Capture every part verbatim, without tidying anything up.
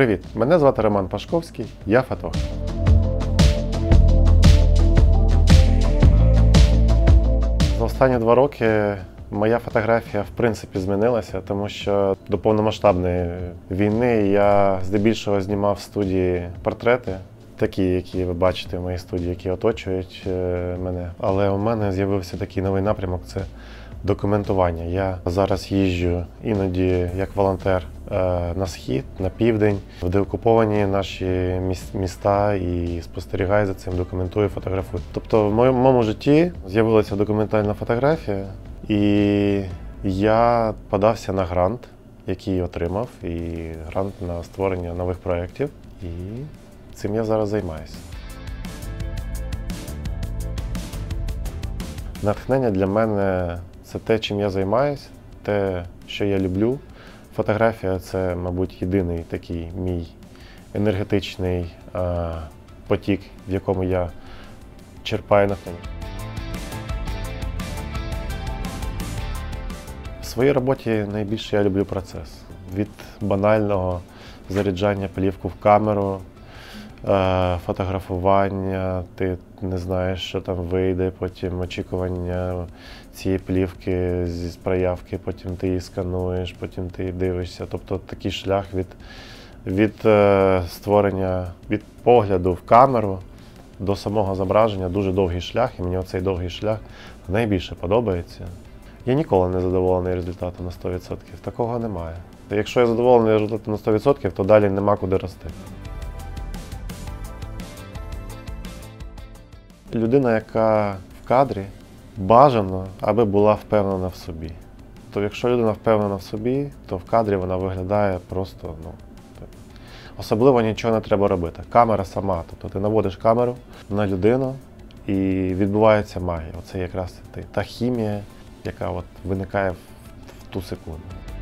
Привіт! Мене звати Роман Пашковський, я фотограф. За останні два роки моя фотографія в принципі змінилася, тому що до повномасштабної війни я здебільшого знімав в студії портрети, такі, які ви бачите в моїй студії, які оточують мене. Але у мене з'явився такий новий напрямок – це документування. Я зараз їжджу іноді як волонтер на схід, на південь, в деокуповані наші міста і спостерігаю за цим, документую, фотографую. Тобто в моєму житті з'явилася документальна фотографія, і я подався на грант, який отримав, і грант на створення нових проєктів, і цим я зараз займаюся. Натхнення для мене – це те, чим я займаюся, те, що я люблю. Фотографія – це, мабуть, єдиний такий мій енергетичний а, потік, в якому я черпаю натхнення. В своїй роботі найбільше я люблю процес. Від банального заряджання плівку в камеру, фотографування, ти не знаєш, що там вийде, потім очікування цієї плівки з проявки, потім ти її скануєш, потім ти її дивишся. Тобто такий шлях від, від створення, від погляду в камеру до самого зображення дуже довгий шлях, і мені оцей довгий шлях найбільше подобається. Я ніколи не задоволений результатом на сто відсотків, такого немає. Якщо я задоволений результатом на сто відсотків, то далі нема куди рости. Людина, яка в кадрі, бажано, аби була впевнена в собі. То якщо людина впевнена в собі, то в кадрі вона виглядає просто, ну, особливо нічого не треба робити. Камера сама, тобто ти наводиш камеру на людину і відбувається магія. Оце якраз та хімія, яка от виникає в, в ту секунду.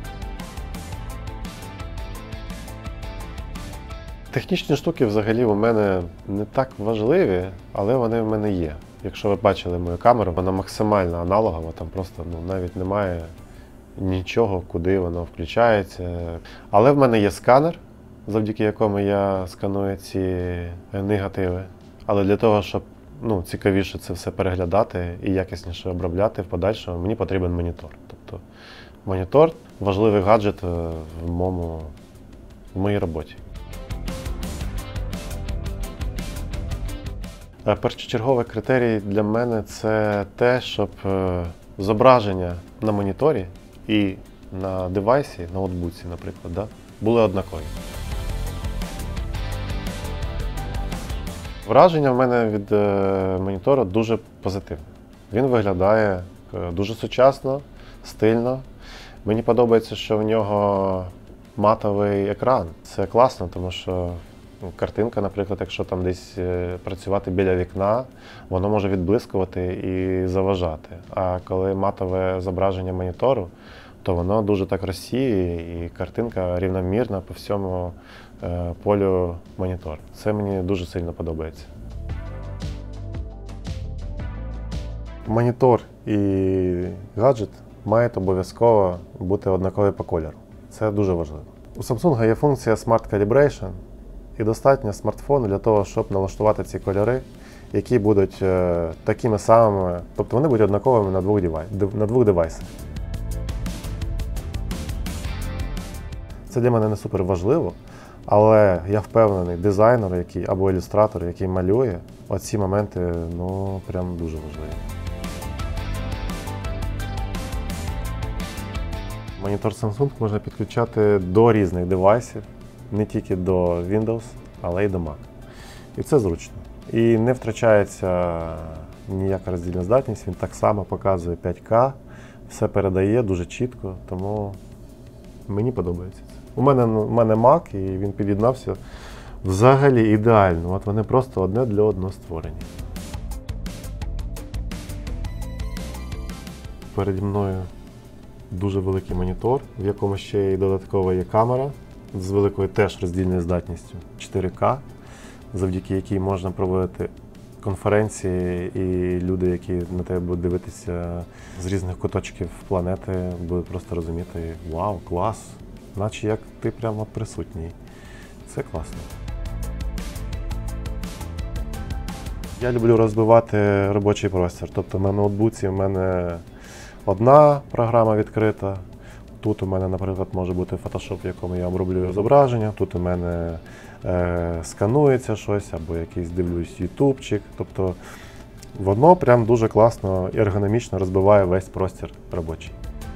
Технічні штуки взагалі у мене не так важливі, але вони в мене є. Якщо ви бачили мою камеру, вона максимально аналогова, там просто ну, навіть немає нічого, куди воно включається. Але в мене є сканер, завдяки якому я сканую ці негативи. Але для того, щоб ну, цікавіше це все переглядати і якісніше обробляти в подальшому, мені потрібен монітор. Тобто монітор – важливий гаджет в, моєму, в моїй роботі. Першочерговий критерій для мене – це те, щоб зображення на моніторі і на девайсі, на ноутбуці, наприклад, да, були однакові. Враження в мене від монітору дуже позитивне. Він виглядає дуже сучасно, стильно. Мені подобається, що в нього матовий екран. Це класно, тому що картинка, наприклад, якщо там десь працювати біля вікна, воно може відблискувати і заважати. А коли матове зображення монітору, то воно дуже так розсіює і картинка рівномірна по всьому полю монітору. Це мені дуже сильно подобається. Монітор і гаджет мають обов'язково бути однакові по кольору. Це дуже важливо. У Samsung є функція Smart Calibration, і достатньо смартфону для того, щоб налаштувати ці кольори, які будуть е, такими самими, тобто вони будуть однаковими на двох, девай, на двох девайсах. Це для мене не супер важливо, але я впевнений, дизайнер який, або ілюстратор, який малює, оці моменти ну, прям дуже важливі. Монітор Samsung можна підключати до різних девайсів, не тільки до Windows, але й до Mac. І це зручно. І не втрачається ніяка роздільна здатність, він так само показує п'ять ка, все передає дуже чітко, тому мені подобається це. У мене, у мене Mac, і він під'єднався взагалі ідеально. От вони просто одне для одного створені. Переді мною дуже великий монітор, в якому ще й додатково є камера з великою теж роздільною здатністю чотири ка, завдяки якій можна проводити конференції, і люди, які на тебе будуть дивитися з різних куточків планети, будуть просто розуміти: вау, клас, наче як ти прямо присутній. Це класно. Я люблю розбивати робочий простір. Тобто на ноутбуці в мене одна програма відкрита. Тут у мене, наприклад, може бути Photoshop, в якому я оброблюю зображення. Тут у мене е, сканується щось, або якийсь дивлюсь ютубчик. Тобто воно прям дуже класно і ергономічно розбиває весь простір робочий.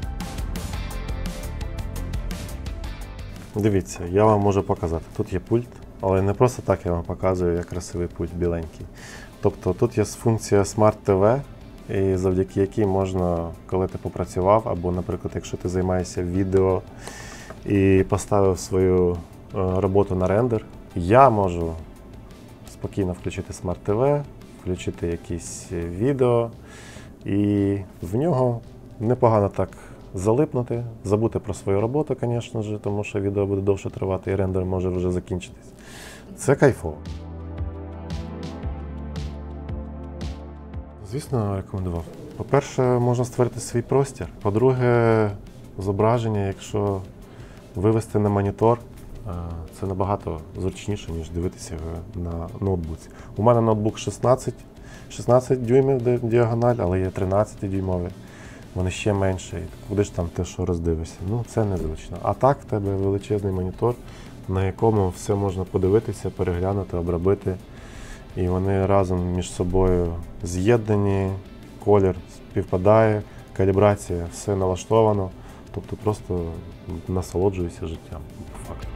Дивіться, я вам можу показати. Тут є пульт, але не просто так я вам показую, як красивий пульт біленький. Тобто тут є функція Smart ті ві, і завдяки якій можна, коли ти попрацював, або, наприклад, якщо ти займаєшся відео і поставив свою роботу на рендер, я можу спокійно включити Smart ті ві, включити якісь відео, і в нього непогано так залипнути, забути про свою роботу, звісно ж, тому що відео буде довше тривати і рендер може вже закінчитись. Це кайфово. Звісно, рекомендував. По-перше, можна створити свій простір. По-друге, зображення, якщо вивести на монітор, це набагато зручніше, ніж дивитися на ноутбуці. У мене ноутбук шістнадцять, шістнадцять дюймів діагональ, але є тринадцять дюймові. Вони ще менші. Куди ж там те, що роздивишся? Ну, це незручно. А так, в тебе величезний монітор, на якому все можна подивитися, переглянути, обробити. І вони разом між собою з'єднані, колір співпадає, калібрація, все налаштовано. Тобто просто насолоджуюся життям, по факту.